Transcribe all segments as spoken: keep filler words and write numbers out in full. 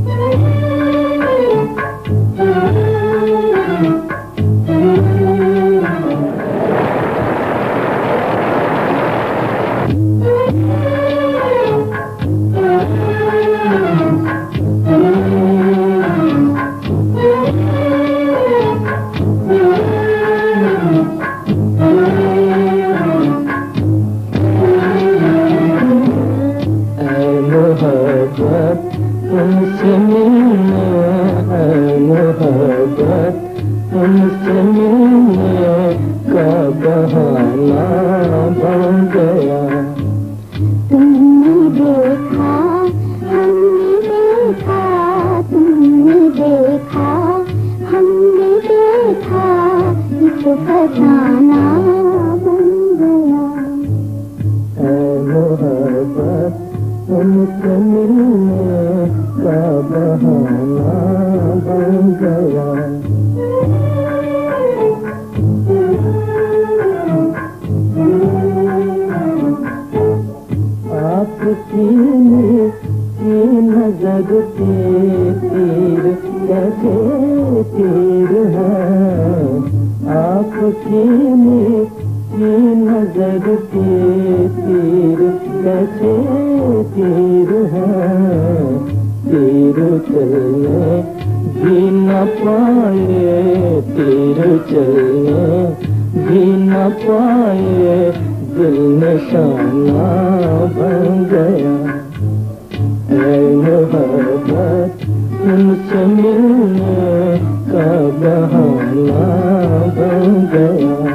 तुमसे मिलने मोहब्बत तुमसे मिलने का बहाना बन गया। तुमने देखा हमने देखा, तुमने देखा हमने देखा, एक फसाना बन गया। ऐ मोहब्बत तुमसे मिलने का बहाना बन गया। आपकी की नजर के तीर कैसे तीर है, आपकी की नजर के तीर कैसे तीर है। तीर चलने भी न पाए, तीर चलने भी न पाए, दिल निशाना बन गया। ऐ मोहब्बत तुमसे मिलने का बहाना बन गया।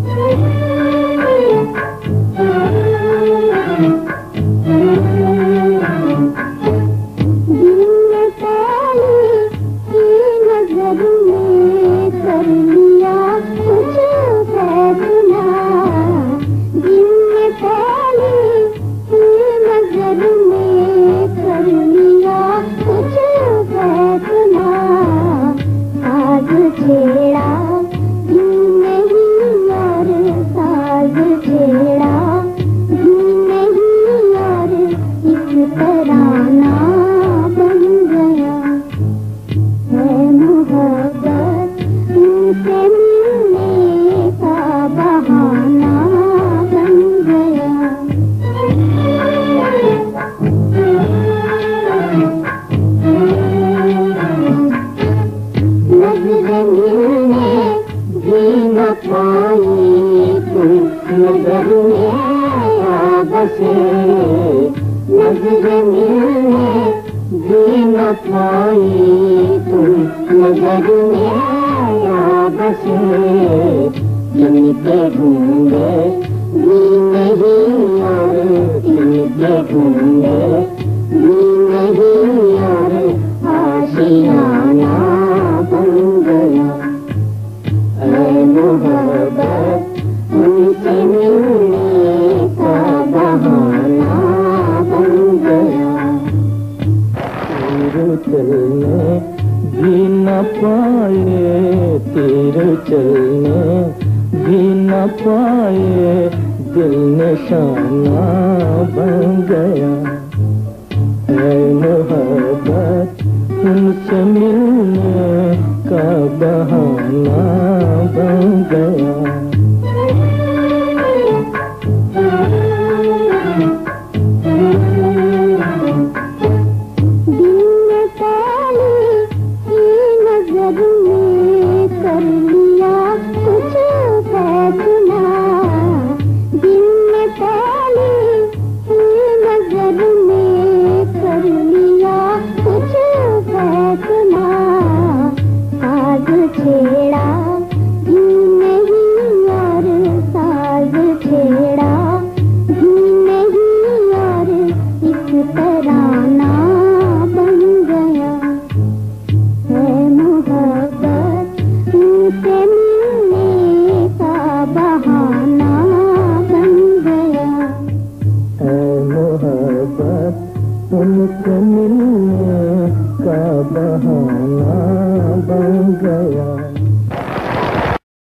नजर में आया बसे, नजर में भी न पाई तुम, नजर में आया बसे। जिनके ढूंढे भी नहीं और, जिनके ढूंढे भी नहीं और, आशियाना बन गया। ऐ मोहब्बत तुमसे मिलने का बहाना बन गया। तीर चलने भी न पाए, तीर चलने भी न पाए, दिल निशाना बन गया। ऐ मोहब्बत तुमसे मिलने का बहाना बन गया। तुमसे मिलने